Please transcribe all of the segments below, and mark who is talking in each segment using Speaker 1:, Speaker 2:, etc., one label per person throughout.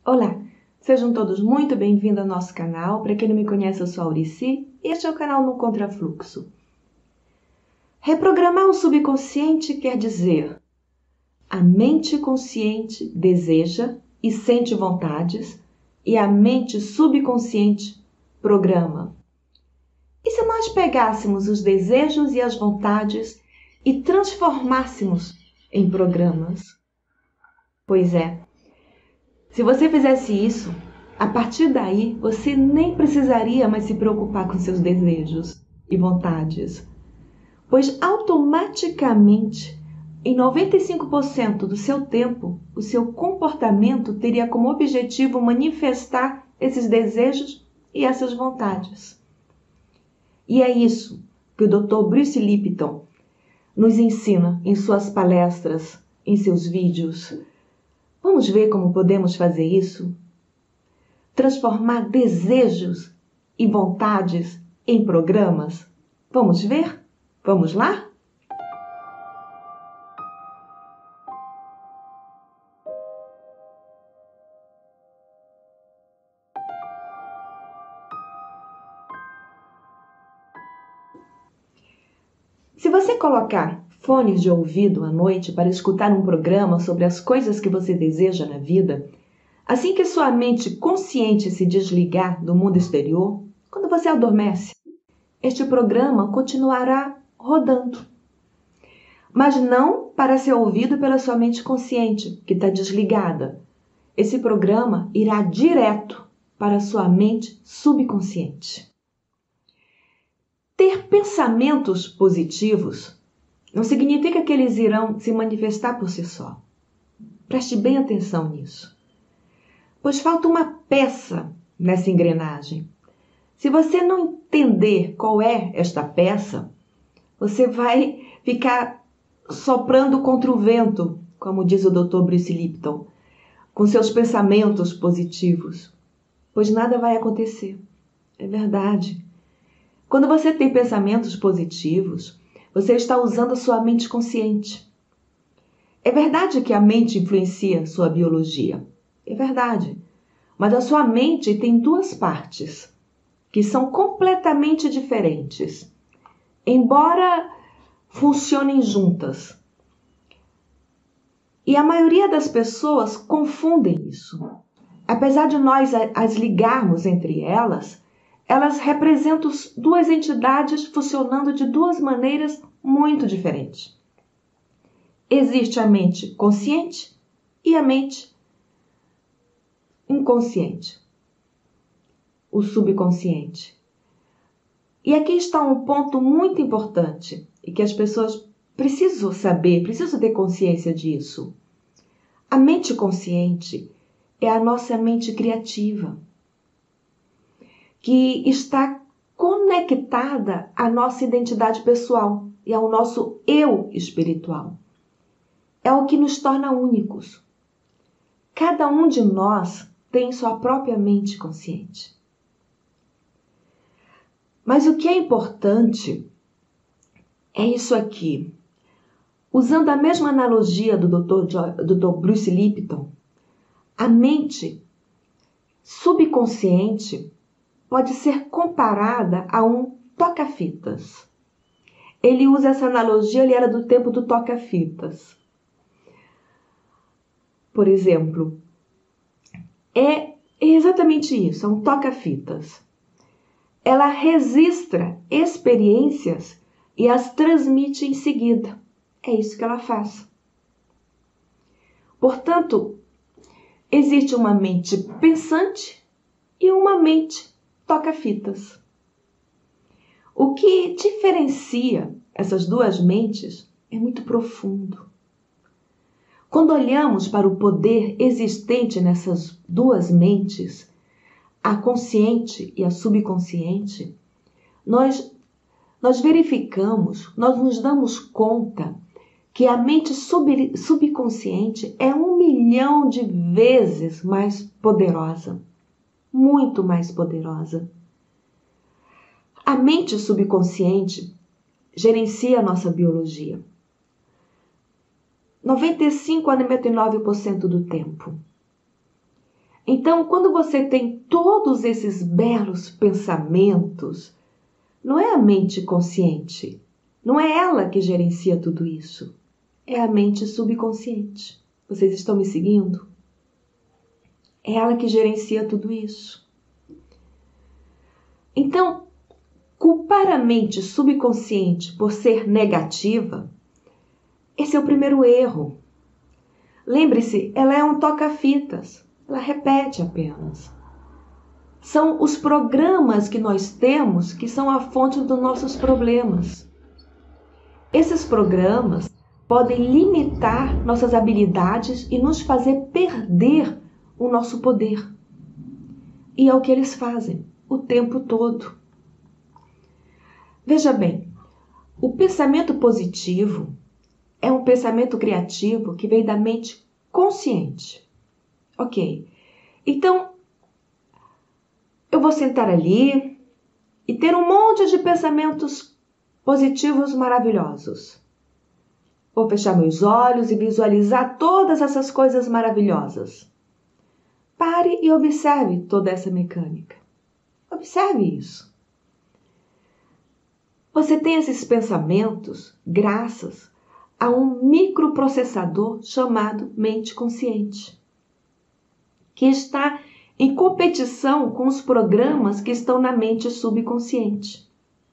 Speaker 1: Olá, sejam todos muito bem-vindos ao nosso canal. Para quem não me conhece, eu sou a Aurici e este é o canal No Contrafluxo. Reprogramar o subconsciente quer dizer a mente consciente deseja e sente vontades e a mente subconsciente programa. E se nós pegássemos os desejos e as vontades e transformássemos em programas? Pois é. Se você fizesse isso, a partir daí você nem precisaria mais se preocupar com seus desejos e vontades, pois automaticamente, em 95% do seu tempo, o seu comportamento teria como objetivo manifestar esses desejos e essas vontades. E é isso que o Dr. Bruce Lipton nos ensina em suas palestras, em seus vídeos. Vamos ver como podemos fazer isso? Transformar desejos e vontades em programas? Vamos ver? Vamos lá? Se você colocar fones de ouvido à noite para escutar um programa sobre as coisas que você deseja na vida, assim que sua mente consciente se desligar do mundo exterior, quando você adormece, este programa continuará rodando. Mas não para ser ouvido pela sua mente consciente, que está desligada. Esse programa irá direto para a sua mente subconsciente. Ter pensamentos positivos não significa que eles irão se manifestar por si só. Preste bem atenção nisso. Pois falta uma peça nessa engrenagem. Se você não entender qual é esta peça, você vai ficar soprando contra o vento, como diz o Dr. Bruce Lipton, com seus pensamentos positivos, pois nada vai acontecer. É verdade. Quando você tem pensamentos positivos, você está usando a sua mente consciente. É verdade que a mente influencia sua biologia. É verdade. Mas a sua mente tem duas partes, que são completamente diferentes, embora funcionem juntas. E a maioria das pessoas confundem isso. Apesar de nós as ligarmos entre elas, elas representam duas entidades funcionando de duas maneiras muito diferentes. Existe a mente consciente e a mente inconsciente, o subconsciente. E aqui está um ponto muito importante e que as pessoas precisam saber, precisam ter consciência disso. A mente consciente é a nossa mente criativa, que está conectada à nossa identidade pessoal e ao nosso eu espiritual. É o que nos torna únicos. Cada um de nós tem sua própria mente consciente. Mas o que é importante é isso aqui. Usando a mesma analogia do Dr. Bruce Lipton, a mente subconsciente pode ser comparada a um toca-fitas. Ele usa essa analogia, ele era do tempo do toca-fitas. Por exemplo, é exatamente isso, é um toca-fitas. Ela registra experiências e as transmite em seguida. É isso que ela faz. Portanto, existe uma mente pensante e uma mente toca-fitas. O que diferencia essas duas mentes é muito profundo. Quando olhamos para o poder existente nessas duas mentes, a consciente e a subconsciente, nós verificamos, nós nos damos conta que a mente subconsciente é 1 milhão de vezes mais poderosa, muito mais poderosa. A mente subconsciente gerencia a nossa biologia 95 a 99% do tempo. Então, quando você tem todos esses belos pensamentos, não é a mente consciente, não é ela que gerencia tudo isso, é a mente subconsciente. Vocês estão me seguindo? É ela que gerencia tudo isso. Então, culpar a mente subconsciente por ser negativa, esse é o primeiro erro. Lembre-se, ela é um toca-fitas, ela repete apenas. São os programas que nós temos que são a fonte dos nossos problemas. Esses programas podem limitar nossas habilidades e nos fazer perder o nosso poder. E é o que eles fazem o tempo todo. Veja bem, o pensamento positivo é um pensamento criativo que vem da mente consciente. Ok, então eu vou sentar ali e ter um monte de pensamentos positivos maravilhosos. Vou fechar meus olhos e visualizar todas essas coisas maravilhosas. Pare e observe toda essa mecânica. Observe isso. Você tem esses pensamentos graças a um microprocessador chamado mente consciente, que está em competição com os programas que estão na mente subconsciente.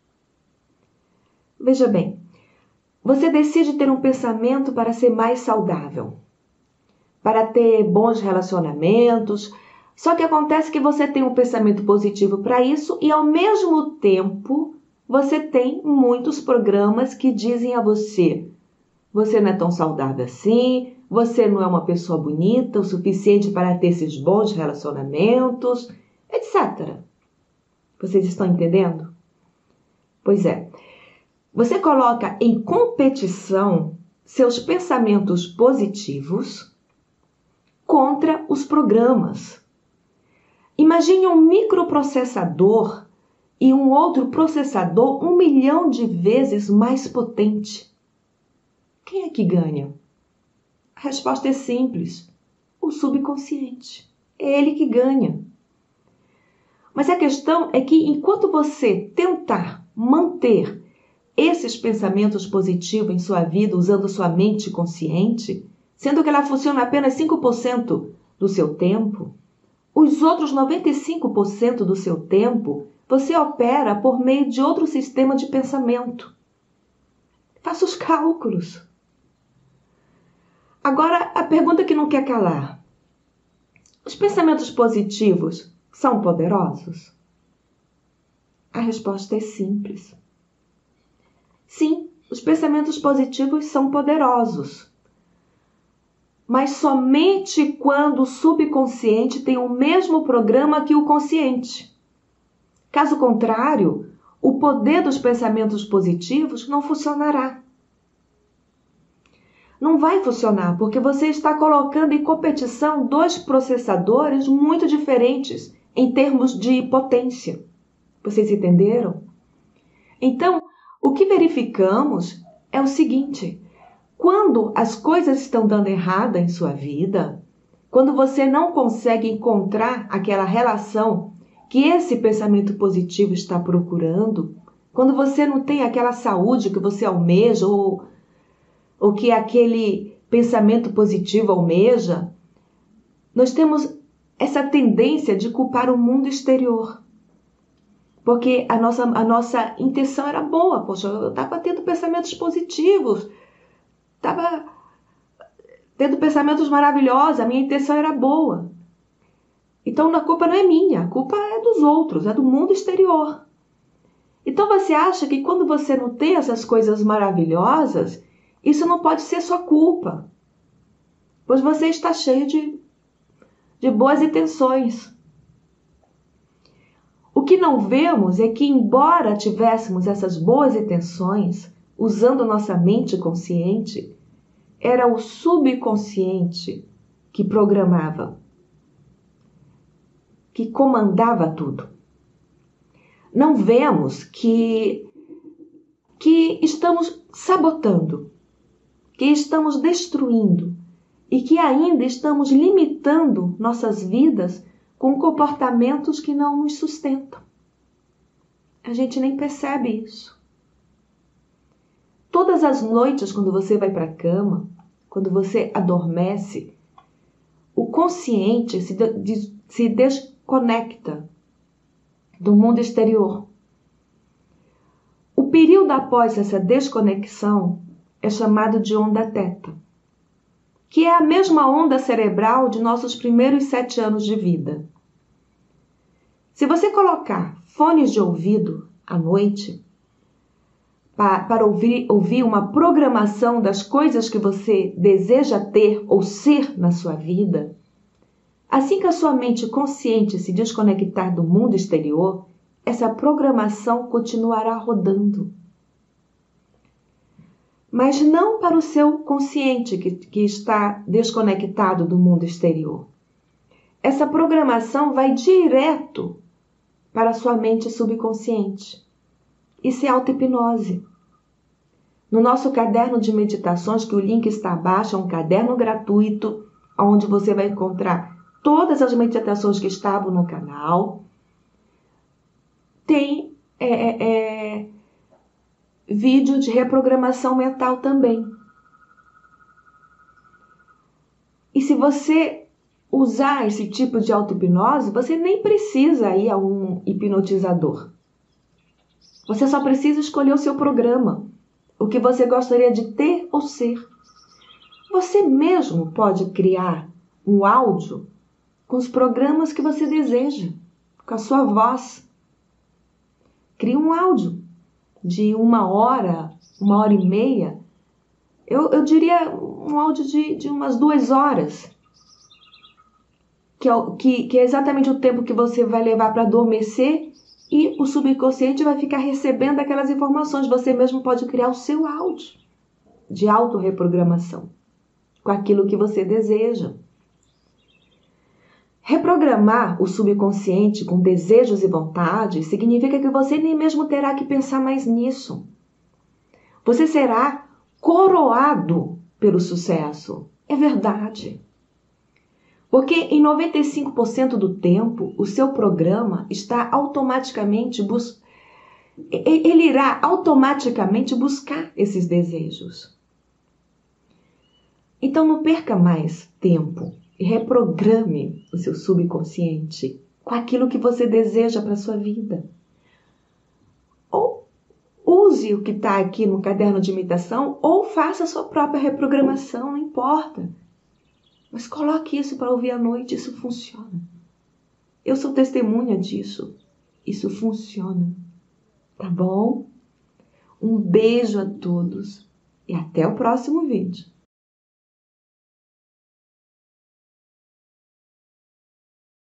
Speaker 1: Veja bem, você decide ter um pensamento para ser mais saudável, para ter bons relacionamentos, só que acontece que você tem um pensamento positivo para isso e ao mesmo tempo você tem muitos programas que dizem a você: você não é tão saudável assim, você não é uma pessoa bonita o suficiente para ter esses bons relacionamentos, etc. Vocês estão entendendo? Pois é. Você coloca em competição seus pensamentos positivos contra os programas. Imagine um microprocessador e um outro processador 1 milhão de vezes mais potente. Quem é que ganha? A resposta é simples: o subconsciente. É ele que ganha. Mas a questão é que enquanto você tentar manter esses pensamentos positivos em sua vida usando sua mente consciente, sendo que ela funciona apenas 5% do seu tempo, os outros 95% do seu tempo você opera por meio de outro sistema de pensamento. Faça os cálculos. Agora, a pergunta que não quer calar: os pensamentos positivos são poderosos? A resposta é simples. Sim, os pensamentos positivos são poderosos, mas somente quando o subconsciente tem o mesmo programa que o consciente. Caso contrário, o poder dos pensamentos positivos não funcionará. Não vai funcionar porque você está colocando em competição dois processadores muito diferentes em termos de potência. Vocês entenderam? Então, o que verificamos é o seguinte: quando as coisas estão dando errada em sua vida, quando você não consegue encontrar aquela relação que esse pensamento positivo está procurando, quando você não tem aquela saúde que você almeja ou que aquele pensamento positivo almeja, nós temos essa tendência de culpar o mundo exterior. Porque a nossa intenção era boa. Poxa, eu estava tendo pensamentos positivos, estava tendo pensamentos maravilhosos, a minha intenção era boa. Então a culpa não é minha, a culpa é dos outros, é do mundo exterior. Então você acha que quando você não tem essas coisas maravilhosas, isso não pode ser sua culpa, pois você está cheio de boas intenções. O que não vemos é que, embora tivéssemos essas boas intenções, usando nossa mente consciente, era o subconsciente que programava, que comandava tudo. Não vemos que estamos sabotando, que estamos destruindo e que ainda estamos limitando nossas vidas com comportamentos que não nos sustentam. A gente nem percebe isso. Todas as noites, quando você vai para a cama, quando você adormece, o consciente se desconecta do mundo exterior. O período após essa desconexão é chamado de onda teta, que é a mesma onda cerebral de nossos primeiros 7 anos de vida. Se você colocar fones de ouvido à noite, para ouvir uma programação das coisas que você deseja ter ou ser na sua vida, assim que a sua mente consciente se desconectar do mundo exterior, essa programação continuará rodando. Mas não para o seu consciente que está desconectado do mundo exterior. Essa programação vai direto para a sua mente subconsciente. Isso é auto-hipnose. No nosso caderno de meditações, que o link está abaixo, é um caderno gratuito, onde você vai encontrar todas as meditações que estavam no canal. Tem vídeo de reprogramação mental também. E se você usar esse tipo de auto-hipnose, você nem precisa ir a um hipnotizador. Você só precisa escolher o seu programa, o que você gostaria de ter ou ser. Você mesmo pode criar um áudio com os programas que você deseja, com a sua voz. Crie um áudio de 1 hora, 1h30. Eu diria um áudio de umas 2 horas. Que é exatamente o tempo que você vai levar para adormecer e o subconsciente vai ficar recebendo aquelas informações. Você mesmo pode criar o seu áudio de autorreprogramação com aquilo que você deseja. Reprogramar o subconsciente com desejos e vontades significa que você nem mesmo terá que pensar mais nisso. Você será coroado pelo sucesso. É verdade. Porque em 95% do tempo, o seu programa está automaticamente ele irá automaticamente buscar esses desejos. Então não perca mais tempo e reprograme o seu subconsciente com aquilo que você deseja para a sua vida. Ou use o que está aqui no caderno de meditação ou faça a sua própria reprogramação, não importa. Mas coloque isso para ouvir à noite, isso funciona. Eu sou testemunha disso. Isso funciona. Tá bom? Um beijo a todos e até o próximo vídeo.